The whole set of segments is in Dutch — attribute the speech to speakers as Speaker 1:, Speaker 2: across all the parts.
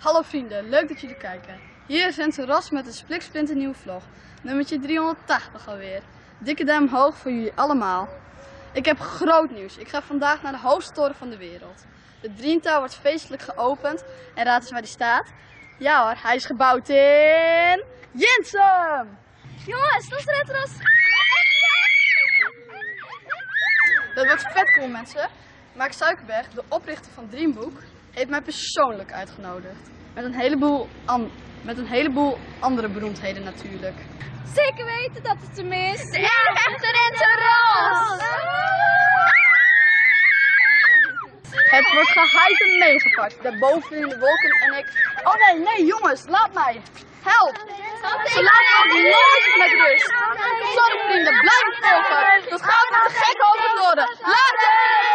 Speaker 1: Hallo vrienden, leuk dat jullie kijken. Hier is Renze Ras met een spliksplinternieuwe vlog. Nummertje 380 alweer. Dikke duim omhoog voor jullie allemaal. Ik heb groot nieuws. Ik ga vandaag naar de hoogste toren van de wereld. De Dream Tower wordt feestelijk geopend. En raad eens waar die staat. Ja hoor, hij is gebouwd in Jinsum!
Speaker 2: Jongens, dat is Retros.
Speaker 1: Dat wordt vet cool mensen. Mark Zuckerberg, de oprichter van Dreambook, heeft mij persoonlijk uitgenodigd. Met een heleboel andere beroemdheden natuurlijk.
Speaker 2: Zeker weten dat het hem is. De echte Renze Ras.
Speaker 1: Het wordt gehyped en meegepakt. Daarboven in de wolken en ik... Oh nee jongens, laat mij. Help. Ze laten me nooit met rust. Sorry vrienden, blijf volgen. Dat gaat met de gekke hoge toren. Later!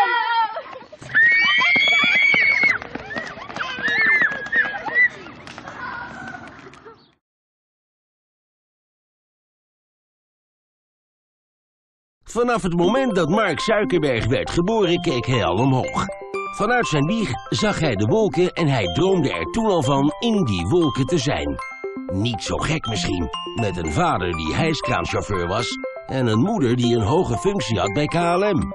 Speaker 3: Vanaf het moment dat Mark Zuckerberg werd geboren, keek hij al omhoog. Vanuit zijn wieg zag hij de wolken en hij droomde er toen al van in die wolken te zijn. Niet zo gek misschien, met een vader die hijskraanchauffeur was en een moeder die een hoge functie had bij KLM.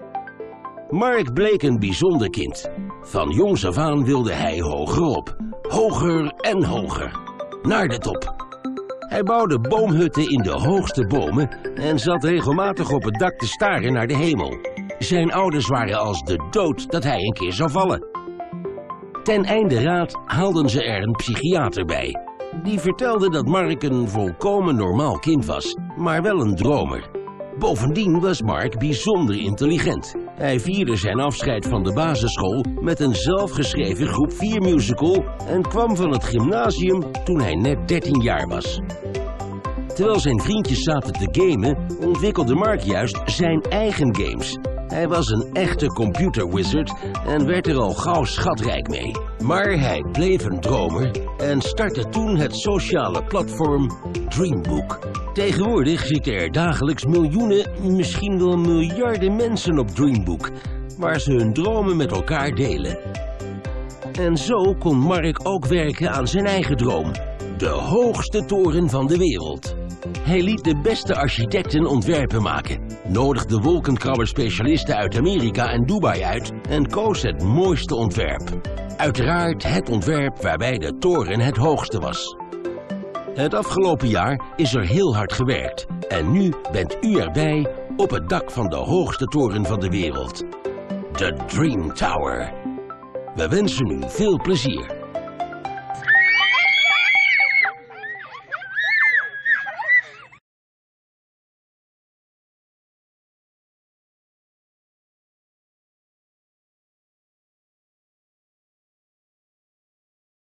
Speaker 3: Mark bleek een bijzonder kind. Van jongs af aan wilde hij hogerop. Hoger en hoger. Naar de top. Hij bouwde boomhutten in de hoogste bomen en zat regelmatig op het dak te staren naar de hemel. Zijn ouders waren als de dood dat hij een keer zou vallen. Ten einde raad haalden ze er een psychiater bij. Die vertelde dat Mark een volkomen normaal kind was, maar wel een dromer. Bovendien was Mark bijzonder intelligent. Hij vierde zijn afscheid van de basisschool met een zelfgeschreven groep 4 musical en kwam van het gymnasium toen hij net 13 jaar was. Terwijl zijn vriendjes zaten te gamen, ontwikkelde Mark juist zijn eigen games. Hij was een echte computerwizard en werd er al gauw schatrijk mee. Maar hij bleef een dromer en startte toen het sociale platform Dreambook. Tegenwoordig zitten er dagelijks miljoenen, misschien wel miljarden mensen op Dreambook, waar ze hun dromen met elkaar delen. En zo kon Mark ook werken aan zijn eigen droom, de hoogste toren van de wereld. Hij liet de beste architecten ontwerpen maken, nodigde wolkenkrabberspecialisten uit Amerika en Dubai uit en koos het mooiste ontwerp. Uiteraard het ontwerp waarbij de toren het hoogste was. Het afgelopen jaar is er heel hard gewerkt en nu bent u erbij op het dak van de hoogste toren van de wereld. De Dream Tower. We wensen u veel plezier.